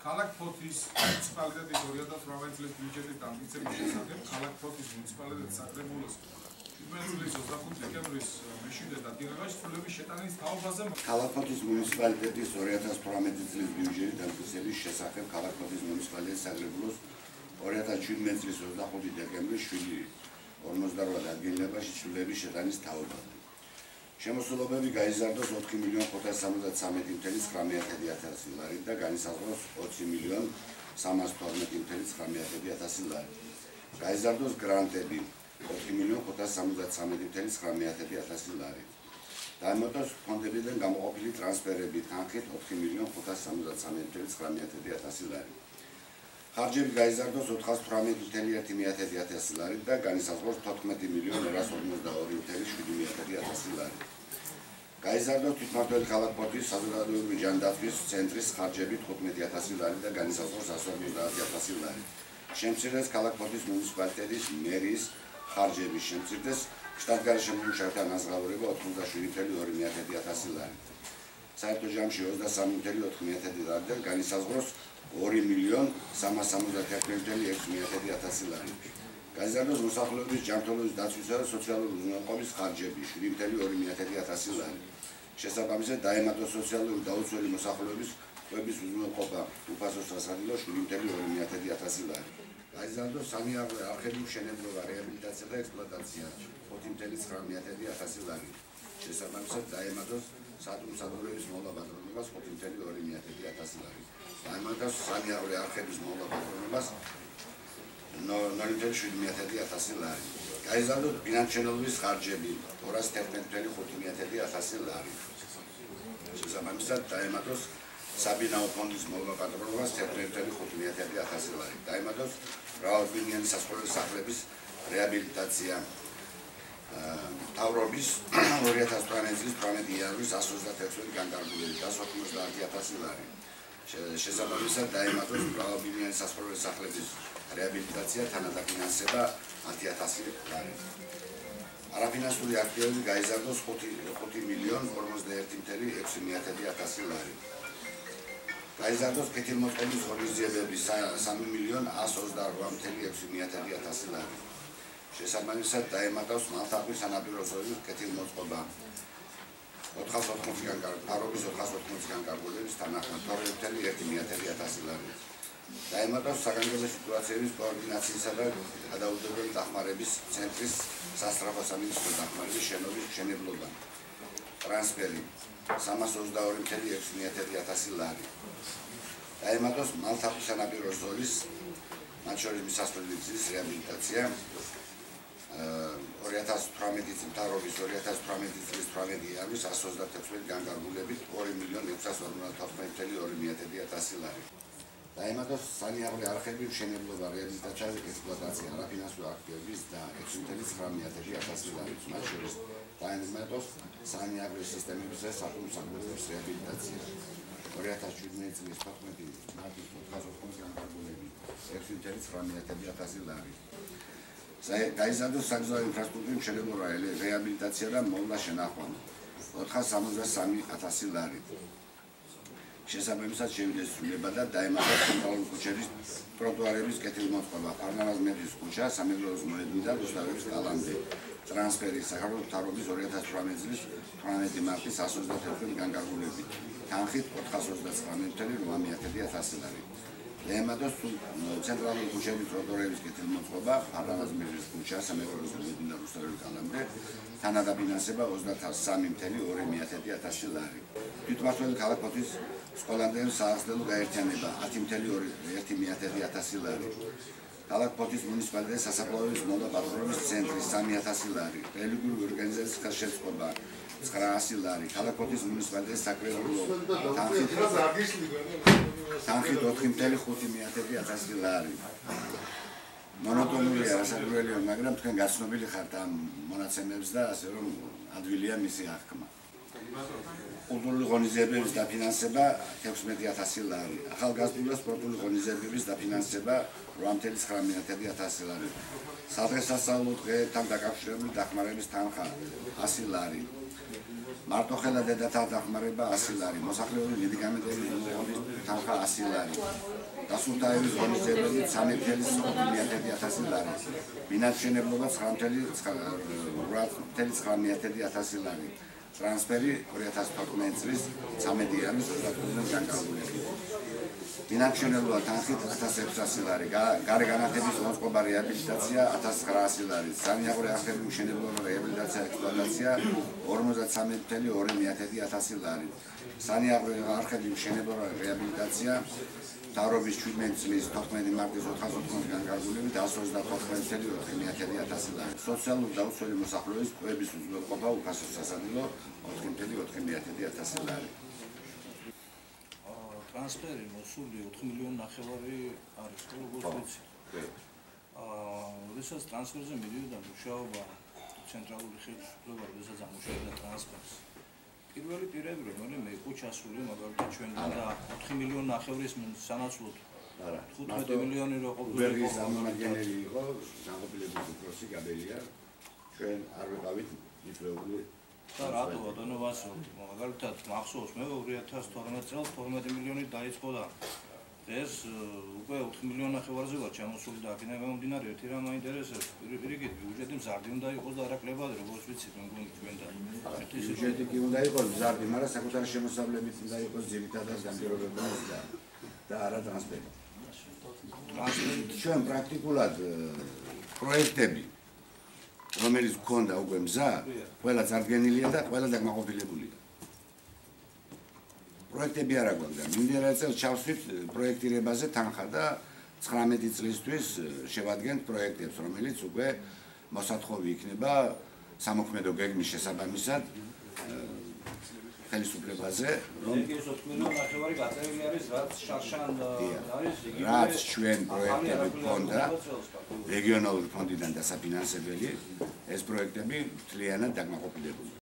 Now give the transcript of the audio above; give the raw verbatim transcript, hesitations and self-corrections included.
ქალაქ ფოთის მუნიციპალიტეტის ორი ათას ოცდაოთხ წლის ბიუჯეტის დამტკიცების შესახებ ქალაქ ფოთის მუნიციპალიტეტის საკრებულოს შვიდმეტი წლის ოცდახუთი დეკემბრის მეშვიდე დადგენილობაში ცვლილების შეტანის თაობაზე ქალაქ ფოთის მუნიციპალიტეტის ორი ათას ოცდათხმეტი წლის ბიუჯეტის დამტკიცების შესახებ ქალაქ ფოთის მუნიციპალიტეტის საკრებულოს ორი ათას შვიდმეტი წლის ოცდახუთი დეკემბრის შვიდი ორმოცდაოთხ დადგენილობაში ცვლილების შეტანის თაობაზე. შემოსულობები გაიზარდოს ოთხი მილიონი ხუთას სამოცდათვრამეტი ათეული ცხრამეტი ათასი ლარით და განისაზღვროს ოცი მილიონი სამას თორმეტი ათეული ცხრამეტი ათასი ლარით. გაიზარდოს გრანტები ოთხი მილიონი ხუთას სამოცდათვრამეტი ათეული ცხრამეტი ათასი ლარით. დაემატოს ფონდებიდან გამოყოფილი ტრანსფერები თანხით ოთხი მილიონი ხუთას სამოცდათვრამეტი ათეული ცხრამეტი ათასი ლარით. ხარჯები გაიზარდოს ოთხას თვრამეტი ათეული ერთი ათასი ლარით და განისაზღვროს თოთხმეტი მილიონი ორას ორმოცდაორი ათეული შვიდი ათასი ლარით. გაიზარდოს თვითმმართველი ქალაქ ფოთის საზოგადოებრივი ჯანდაცვის ცენტრის ხარჯები თხუთმეტი ათასი ლარით და განისაზღვროს εκατს ორმოცდაათი ათასი ლარით. შემცირდეს ქალაქ ფოთის მუნიციპალიტეტის მერის ხარჯების შემცირდეს შტატგარეშე მუშათა განსაზღვრება ოცდაშვიდი ათეული ორი ათასი ლარით. საერთო ჯამში ოცდასამი ათეული ოთხმეტი ლარით და განისაზღვროს ორი მილიონი სამას სამოცდაათი ათეული ექვსმეტი ათასი ლარით. გაიზარდოს მოსახლეობის ჯანმრთელობის დაცვისა და სოციალური უზრუნველყოფის ხარჯები შვიდი ათეული ორი ათასი ლარით. შესაბამისად დაემატოს სოციალური დაუცველი მოსახლეობის კვების უზრუნველყოფა უფასოს სასადილო შვიდი ათეული ორი ათასი ლარით. გაიზარდოს სანიაღვრე არხების მშენებლობა, რეაბილიტაცია და ექსპლუატაცია ოთხი ათეული ცხრამეტი ათასი ლარით. შესაბამისად დაემატოს სატუმსადურების მოვლა პატრონობას ხუთი ათეული ორი ათასი ლარით. დაემატოს სანიაღვრე არხების მოვლა პატრონობას ნული ათეული შვიდმეტი ათასი ლარით. გაიზარდოს ფინანსშენელობის ხარჯები ორას თერთმეტი ათეული ხუთმეტი ათასი ლარით. შესაბამისად დაემატოს საბინაო ფონდის მოვლა პატრონობას თერთმეტი ათეული ხუთმეტი ათასი ლარით. დაემატოს მრავალბინიანი სასწავლო სახლების რეაბილიტაცია მთავრობის ორი ათას ოცდათხმეტი წლის თვრამეტი იანვრის εκατს ოცდაექვსი განკარგულებით და ოცდაათი ათასი ლარით. შესაბამისად დაემატოს მრავალბინიანი სასწავლო სახლების რეაბილიტაცია თანადაფინანსება ათი ათასი ლარით. არაფინანსური აქტივები გაიზარდოს ხუთი მილიონი ორმოცდაერთი ათეული ექვსმეტი ათასი ლარით. გაიზარდოს კეთილმოწყობის ღონისძიებები სამი მილიონი ასი ოცდაორ ათეული ექვსმეტი ათასი ლარით. შესაბამისად დაემატოს მალთაყვის სანაპირო ზოლის კეთილმოწყობა ოთხას ოთხმოცი პარობის ოთხას ოთხმოცი განკარგულების თანახმად ორი ათეული ერთი ათასი ლარით. დაემატოს საგანგებო სიტუაციების კოორდინაციისა და გადაუდებელი დახმარების ცენტრის სასწრაფო სამინისტრო დახმარების შენობის მშენებლობა ტრანსფერი სამას ოცდაორი ათეული ექვსმეტი ათასი ლარით. დაემატოს მალთაყვის სანაპირო ზოლის მათ შორის მისასვლელი გზის რეაბილიტაცია ორი ათას ოცდათხმეტი წლის მთავრობის ორი ათას ოცდათხმეტი წლის თვრამეტი იანვრის εκατს ოცდაექვსი განკარგულებით ორი მილიონი ექვსას ორმოცდათოთხმეტი ათეული ორი ათასი ლარით. დაემატოს სანიაღვრე არხების მშენებლობა, რეაბილიტაცია და ექსპლუატაცია არაფინანსური აქტივების და ექვსი ათეული ცხრამეტი ათასი ლარით. მათ შორის დაემატოს სანიაღვრე სისტემების და სატუმსადურების რეაბილიტაცია ორი ათას შვიდმეტი წლის თოთხმეტი მარტის ოთხას ოთხმოცი განკარგულებით ექვსი ათეული ცხრამეტი ათასი ლარით. გაიზარდოს საგზაო ინფრასტრუქტურის მშენებლობა, რეაბილიტაცია და მოვლა შენახვა ოთხას სამოცდასამი ათასი ლარით. შესაბამისად შევიდეს ცვლილება და დაემატოს ცენტრალური ქუჩების ტროტუარების კეთილმოწყობა, ფარნავაზ მეფის ქუჩა, სამეგრელოს მოედნიდან რუსთავის კალამდე, ტრანსფერი საქართველოს მთავრობის ორი ათას ოცდათხმეტი წლის თვრამეტი მარტის εκατს ოცდაექვსი განკარგულებით, თანხით ოთხას ოცდაცხრამეტი ათეული ათასი ლარით. დაემატოს ცენტრალური ქუჩების ტროტუარების კეთილმოწყობა, ფარნავაზ მეფის ქუჩა, სამეგრელოს მოედნიდან რუსთავის კალამდე, თანადაფინანსება ოცდასამი ათეული ორი ათასი ლარით. თვითმმართველი ქალაქ ფოთის სკოლამდელი საახსნელო გაერთიანება ათი ათეული ერთი ათასი ლარით. ქალაქ ფოთის მუნიციპალიტეტის სასაფლაოების მოვლა პატრონობის ცენტრი სამი ათასი ლარით. რელიგიური ორგანიზაციის ხელშეწყობა ცხრაასი ლარით. ქალაქ ფოთის მუნიციპალიტეტის საკრებულო თანხით ოთხი ათეული ხუთი ათასი ლარით. მონოტონურია რასაკვირველია, მაგრამ თქვენ გაცნობილი ხართ ამ მონაცემებს და ასე რომ ადვილია მისი აღქმა. კულტურული ღონისძიებების დაფინანსება ექვსმეტი ათასი ლარი. ახალგაზრდული და სპორტული ღონისძიებების დაფინანსება რვა ათეული ცხრამეტი ათასი ლარი. სადღესასწაულო დღეებთან დაკავშირებული დახმარების თანხა ასი ლარი. მარტოხელა დედათა დახმარება ასი ლარი, მოს�ახლებრივი მედიკამენტების მოღების თანხა ასი ლარი, დასულტაევის ღონისძიებები სამი ათეული ათასი ლარი, ბინადმშენებლობა ცხრა ათეული ათასი ლარი, ტრანსფერი ორი ათას თოთხმეტი წლის ცამეტი იანვრის ოცდაათიდან განკარგულებით. ბინადმშენებლობა თანხით ათას ექვსასი ლარი, გარე განათლების მოწყობა რეაბილიტაცია ათას ცხრაასი ლარი, სანიაღო არხების მშენებლობა რეაბილიტაცია ექსპლუატაცია ორმოცდასამი ათეული ორი ათასი ლარი, სანიაღო არხების მშენებლობა რეაბილიტაცია მთავრობის შვიდმეტი წლის თოთხმეტი მარტის ოთხას ოთხმოცდაათიდან განკარგულებით εκατს ოცდაოთხი ათეული ათასი ლარი. სოციალურ დაუცველი მოსახლეობის კვლევის უზრუნველყოფა უფასო სასადილო ოთხი ათეული ათასი ლარი. ტრანსფერი მოსული ოთხი მილიონი ნახევარი არის, როგორც ვიცი. აა, როდესაც ტრანსფერზე მიდიოდა მუშაობა ცენტრალური ხელისუფლება, როდესაც ამუშავებდა ტრანსფერს. პირველი პირები, რომელიმე იყო ჩასული, მაგალითად ჩვენ და ოთხი მილიონი ნახევრის სანაცვლოდ თხუთმეტი მილიონი რო ყოფილიყო. უბერგის ამომადგენელი იყო, განყოფილების უფროსი გაბელია. ჩვენ არ ვიყავით მიწვეული. და რატო ბატონო ვასო, მაგალითად მახსოვს მე ორი ათას თორმეტ წელს თორმეტი მილიონი დაიწყო და ეს უკვე ოთხი მილიონი ნახევარზე ვარ ჩამოსული და აქედან გამომდინარე ერთი რამ მაინტერესებს, პირიქით ბიუჯეტი მზარდი უნდა იყოს და არაკლებად, როგორც ვიცით, მე მგონი ჩვენ და ერთი ბიუჯეტი კი უნდა იყოს მზარდი, მაგრამ საკუთარი შემოსავლებით უნდა იყოს ძირითადად განპირობებული და არა ტრანსფერი. ჩვენ პრაქტიკულად პროექტები რომელიც გქონდა უკვე მზა, ყველა წარდგენილია და ყველა დაკმაყოფილებულია. პროექტები არ აგვაქვს და მიმდინარე წელს ჩავსვით პროექტირებაზე თანხა და ცხრამეტი წლისთვის შევადგენთ პროექტებს, რომელიც უკვე მოსათხოვი იქნება სამოქმედო გეგმის შესაბამისად ხელისუფლებაზე, რომ ეს ოთხ მილიონი ნახევარი გაწერილი არის, რაც შარშან არის იგივე რაც ჩვენ პროექტები გქონდა რეგიონალური ფონდიდან დასაფინანსებელი, ეს პროექტები მთლიანად დაკმაყოფილებულია.